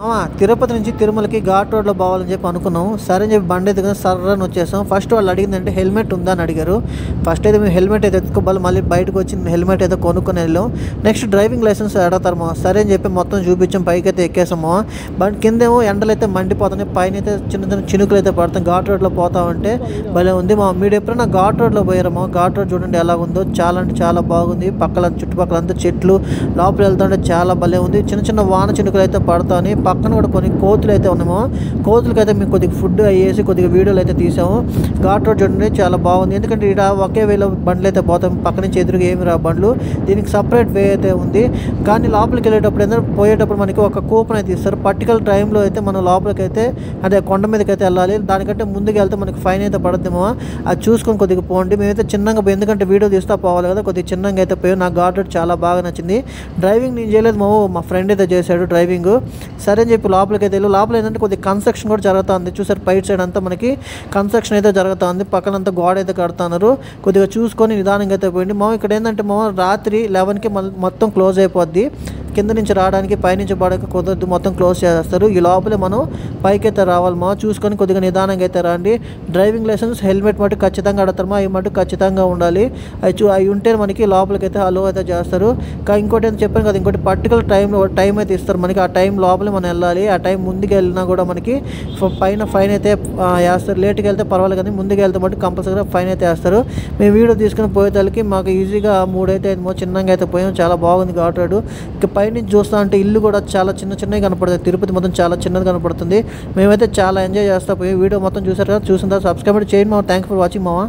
తిరుపతి నుంచి తిరుమలకి ఘాట్ రోడ్లో పోవాలని చెప్పి అనుకున్నాం. సరే అని చెప్పి బండి ఎత్తుకుని సర్రని వచ్చేసాం. ఫస్ట్ వాళ్ళు అడిగిందంటే హెల్మెట్ ఉందా అని అడిగారు. ఫస్ట్ అయితే మేము హెల్మెట్ అయితే ఎత్తుకోవాలి, మళ్ళీ బయటకు వచ్చి హెల్మెట్ అయితే కొనుక్కొని వెళ్ళాం. నెక్స్ట్ డ్రైవింగ్ లైసెన్స్ అడగతారు. సరే అని చెప్పి మొత్తం చూపించాం, పైకి అయితే ఎక్కేసాము. బండి కిందేమో ఎండలు అయితే మండిపోతున్నాయి, పైన అయితే చిన్న చిన్న చినుకులు అయితే పడుతున్నాయి. ఘాట్ రోడ్లో పోతామంటే భలే ఉంది. మీరు ఎప్పుడైనా ఘాట్ రోడ్లో పోయారమ్మా? ఘాట్ రోడ్ చూడండి ఎలా ఉందో, చాలా అంటే చాలా బాగుంది. పక్కల చుట్టుపక్కల అంతా చెట్లు, లోపల వెళ్తుంటే చాలా భలే ఉంది. చిన్న చిన్న వాన చినుకులు అయితే పడతాని, పక్కన కూడా కొన్ని కోతులు అయితే ఉన్నాము. కోతులకి అయితే మేము కొద్దిగా ఫుడ్ అయ్యేసి కొద్దిగా వీడియోలు అయితే తీసాము. ఘాట్ రోడ్ చూడండి చాలా బాగుంది. ఎందుకంటే ఇక్కడ ఒకే వేలో బండ్లు అయితే పోతాం, పక్క నుంచి ఎదురుగా ఏమి రా బండ్లు. దీనికి సపరేట్ వే అయితే ఉంది. కానీ లోపలికి వెళ్ళేటప్పుడు ఏంటంటే పోయేటప్పుడు మనకి ఒక కూపన్ అయితే ఇస్తారు. పర్టికులర్ టైంలో అయితే మనం లోపలికి అయితే అంటే కొండ మీదకి అయితే వెళ్ళాలి. దానికంటే ముందుకు వెళ్తే మనకి ఫైన్ అయితే పడద్దేమో, అది చూసుకొని కొద్దిగా పోండి. మేమైతే చిన్నగా పోయి, ఎందుకంటే వీడియో తీస్తా పోవాలి కదా, కొద్దిగా చిన్నగా అయితే పోయి. నాకు ఘాట్ రోడ్ చాలా బాగా నచ్చింది. డ్రైవింగ్ నేను చేయలేదు, మా ఫ్రెండ్ అయితే చేశాడు డ్రైవింగ్. సరే అని చెప్పి లోపలికి అయితే లోపల ఏంటంటే కొద్దిగా కన్స్ట్రక్షన్ కూడా జరుగుతుంది. చూసారు పైట్ సైడ్ అంతా మనకి కన్స్ట్రక్షన్ అయితే జరుగుతుంది. పక్కనంతా గోడ అయితే కడుతున్నారు. కొద్దిగా చూసుకొని నిదానంగా అయితే పోయింది. ఇక్కడ ఏంటంటే రాత్రి 11కి మొత్తం క్లోజ్ అయిపోద్ది. కింద నుంచి రావడానికి పైనుంచి పడక కుదరదు, మొత్తం క్లోజ్ చేస్తారు. ఈ లోపలే మనం పైకి అయితే రావాలి. చూసుకొని కొద్దిగా నిదానంగా అయితే రండి. డ్రైవింగ్ లైసెన్స్, హెల్మెట్ మటు ఖచ్చితంగా అడతారు. అవి మటు ఖచ్చితంగా ఉండాలి. అవి ఉంటే మనకి లోపలికి అయితే అలో అయితే చేస్తారు. ఇంకోటి అయితే చెప్పాను కదా, ఇంకోటి పర్టికులర్ టైం అయితే ఇస్తారు మనకి. ఆ టైం లోపలే మనం వెళ్ళాలి. ఆ టైం ముందుకు వెళ్ళినా కూడా మనకి పైన ఫైన్ అయితే వేస్తారు. లేట్కి వెళ్తే పర్వాలేదు, కానీ ముందుకు వెళ్తే మటు కంపల్సరీగా ఫైన్ అయితే వేస్తారు. మేము వీడియో తీసుకుని పోయేదానికి మాకు ఈజీగా 3 అయితే చిన్నగా అయితే పోయాం. చాలా బాగుంది ఘాట్ రోడ్. ఇక పైనుంచి చూస్తా అంటే ఇల్లు కూడా చాలా చిన్నగా కనపడుతుంది. తిరుపతి మొత్తం చాలా చిన్నది కనపడుతుంది. మేమైతే చాలా ఎంజాయ్ చేస్తా పోయి వీడియో మొత్తం చూసారు కదా. చూసిన తర్వాత సబ్స్క్రైబ్ చేయండి మామ. థ్యాంక్స్ ఫర్ వాచింగ్ మామ.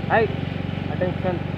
Hey, attention.